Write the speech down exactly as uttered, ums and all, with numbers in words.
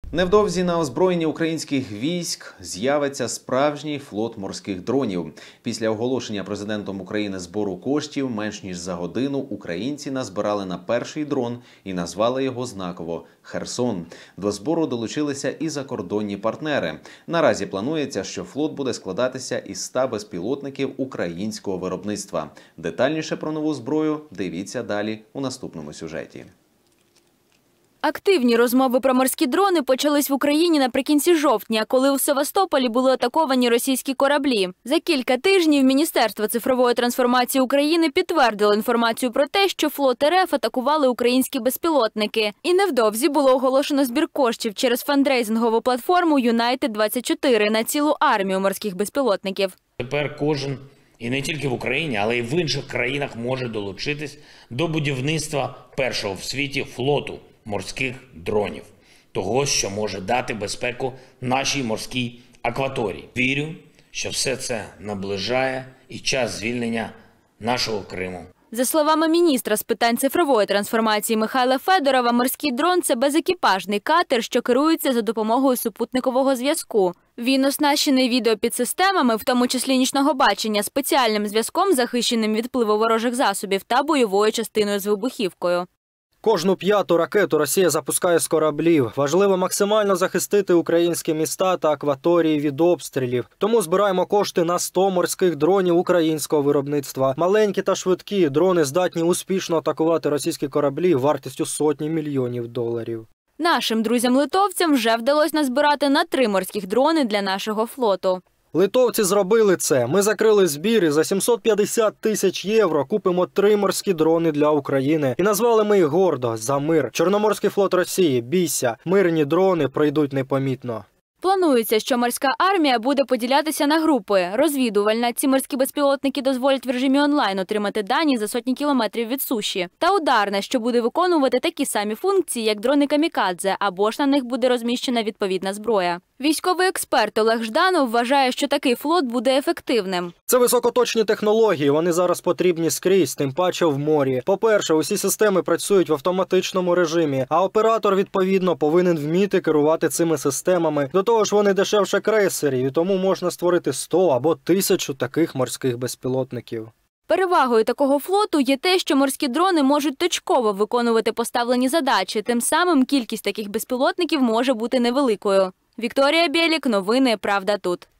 Невдовзі на озброєнні українських військ з'явиться справжній флот морських дронів. Після оголошення президентом України збору коштів менш ніж за годину українці назбирали на перший дрон і назвали його знаково «Херсон». До збору долучилися і закордонні партнери. Наразі планується, що флот буде складатися із ста безпілотників українського виробництва. Детальніше про нову зброю дивіться далі у наступному сюжеті. Активні розмови про морські дрони почались в Україні наприкінці жовтня, коли у Севастополі були атаковані російські кораблі. За кілька тижнів Міністерство цифрової трансформації України підтвердило інформацію про те, що флот РФ атакували українські безпілотники. І невдовзі було оголошено збір коштів через фандрейзингову платформу Юнайтед двадцять чотири на цілу армію морських безпілотників. Тепер кожен, і не тільки в Україні, але й в інших країнах може долучитись до будівництва першого в світі флоту морських дронів, того, що може дати безпеку нашій морській акваторії. Вірю, що все це наближає і час звільнення нашого Криму. За словами міністра з питань цифрової трансформації Михайла Федорова, морський дрон – це безекіпажний катер, що керується за допомогою супутникового зв'язку. Він оснащений відеопідсистемами, в тому числі нічного бачення, спеціальним зв'язком, захищеним від впливу ворожих засобів, та бойовою частиною з вибухівкою. Кожну п'яту ракету Росія запускає з кораблів. Важливо максимально захистити українські міста та акваторії від обстрілів. Тому збираємо кошти на сто морських дронів українського виробництва. Маленькі та швидкі дрони здатні успішно атакувати російські кораблі вартістю сотні мільйонів доларів. Нашим друзям-литовцям вже вдалося назбирати на три морських дрони для нашого флоту. Литовці зробили це. Ми закрили збір і за сімсот п'ятдесят тисяч євро купимо три морські дрони для України. І назвали ми їх гордо «За мир». Чорноморський флот Росії, бійся, мирні дрони пройдуть непомітно. Планується, що морська армія буде поділятися на групи. Розвідувальна – ці морські безпілотники дозволять в режимі онлайн отримати дані за сотні кілометрів від суші. Та ударна, що буде виконувати такі самі функції, як дрони камікадзе, або ж на них буде розміщена відповідна зброя. Військовий експерт Олег Жданов вважає, що такий флот буде ефективним. Це високоточні технології, вони зараз потрібні скрізь, тим паче в морі. По-перше, усі системи працюють в автоматичному режимі, а оператор, відповідно, повинен вміти керувати цими системами. До того ж, вони дешевше крейсерів, і тому можна створити сто або тисячу таких морських безпілотників. Перевагою такого флоту є те, що морські дрони можуть точково виконувати поставлені задачі, тим самим кількість таких безпілотників може бути невеликою. Вікторія Бєлік, новини «Правда тут».